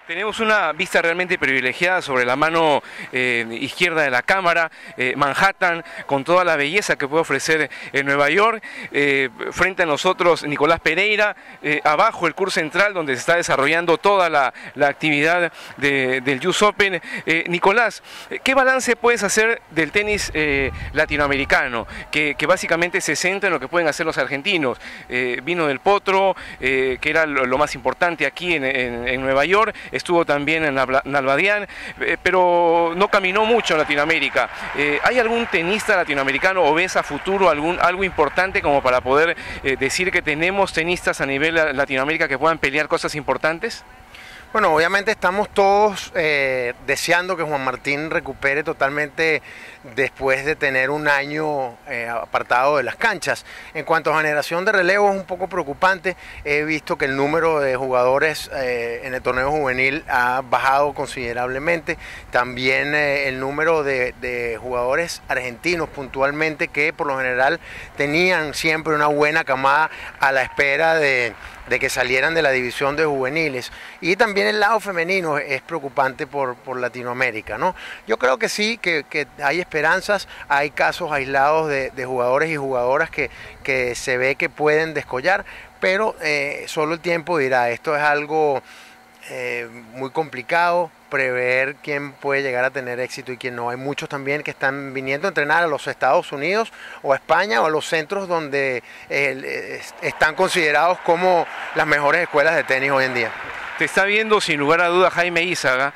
Tenemos una vista realmente privilegiada sobre la mano izquierda de la cámara, Manhattan, con toda la belleza que puede ofrecer Nueva York. Frente a nosotros Nicolás Pereira, abajo el Court Central, donde se está desarrollando toda la actividad del US Open. Nicolás, ¿qué balance puedes hacer del tenis latinoamericano? Que básicamente se centra en lo que pueden hacer los argentinos. Vino del Potro, que era lo más importante aquí en Nueva York. Estuvo también en Nalbandián, pero no caminó mucho en Latinoamérica. ¿Hay algún tenista latinoamericano o ves a futuro algo importante como para poder decir que tenemos tenistas a nivel Latinoamérica que puedan pelear cosas importantes? Bueno, obviamente estamos todos deseando que Juan Martín recupere totalmente después de tener un año apartado de las canchas. En cuanto a generación de relevo es un poco preocupante. He visto que el número de jugadores en el torneo juvenil ha bajado considerablemente. También el número de jugadores argentinos puntualmente que por lo general tenían siempre una buena camada a la espera de que salieran de la división de juveniles. Y también el lado femenino es preocupante por Latinoamérica, ¿no? Yo creo que sí, que hay esperanzas, hay casos aislados de jugadores y jugadoras que se ve que pueden descollar, pero solo el tiempo dirá. Esto es algo muy complicado, prever quién puede llegar a tener éxito y quién no. Hay muchos también que están viniendo a entrenar a los Estados Unidos o a España o a los centros donde están considerados como las mejores escuelas de tenis hoy en día. Te está viendo sin lugar a duda Jaime Izaga.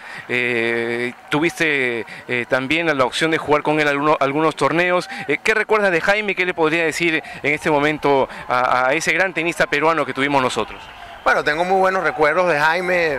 Tuviste también la opción de jugar con él algunos torneos. ¿Qué recuerdas de Jaime? ¿Qué le podría decir en este momento a ese gran tenista peruano que tuvimos nosotros? Bueno, tengo muy buenos recuerdos de Jaime.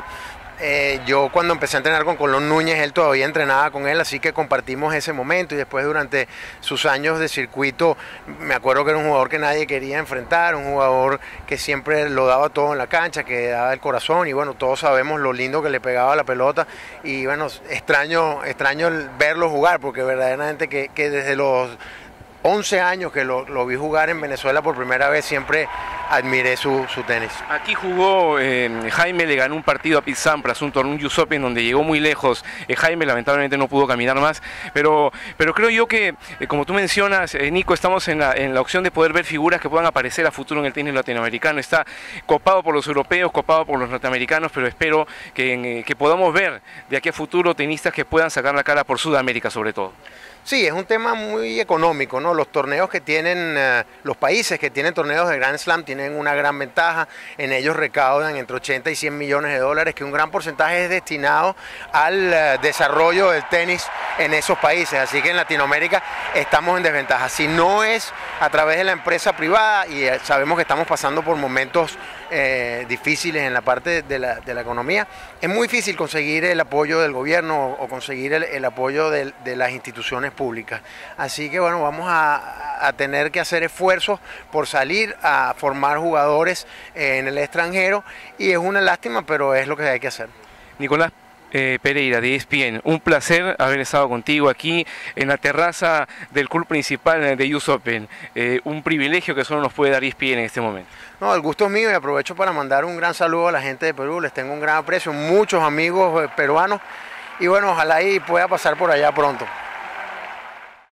Yo cuando empecé a entrenar con Colón Núñez, él todavía entrenaba con él, así que compartimos ese momento y después durante sus años de circuito, me acuerdo que era un jugador que nadie quería enfrentar, un jugador que siempre lo daba todo en la cancha, que daba el corazón y bueno, todos sabemos lo lindo que le pegaba la pelota y bueno, extraño verlo jugar porque verdaderamente que desde los 11 años que lo vi jugar en Venezuela por primera vez, siempre admiré su tenis. Aquí jugó Jaime, le ganó un partido a Pete Sampras, un torneo US Open donde llegó muy lejos. Jaime lamentablemente no pudo caminar más, pero creo yo que, como tú mencionas, Nico, estamos en la opción de poder ver figuras que puedan aparecer a futuro en el tenis latinoamericano. Está copado por los europeos, copado por los norteamericanos, pero espero que podamos ver de aquí a futuro tenistas que puedan sacar la cara por Sudamérica sobre todo. Sí, es un tema muy económico, ¿no? Los torneos que tienen, los países que tienen torneos de Grand Slam tienen una gran ventaja. En ellos recaudan entre 80 y 100 millones de dólares, que un gran porcentaje es destinado al desarrollo del tenis en esos países. Así que en Latinoamérica estamos en desventaja. Si no es a través de la empresa privada, y sabemos que estamos pasando por momentos difíciles en la parte de la economía, es muy difícil conseguir el apoyo del gobierno o conseguir el apoyo de las instituciones públicas. Así que bueno, vamos a tener que hacer esfuerzos por salir a formar jugadores en el extranjero y es una lástima, pero es lo que hay que hacer. Nicolás Pereira de ESPN, un placer haber estado contigo aquí en la terraza del club principal de US Open. Un privilegio que solo nos puede dar ESPN en este momento. No, el gusto es mío y aprovecho para mandar un gran saludo a la gente de Perú. Les tengo un gran aprecio, muchos amigos peruanos y bueno, ojalá y pueda pasar por allá pronto.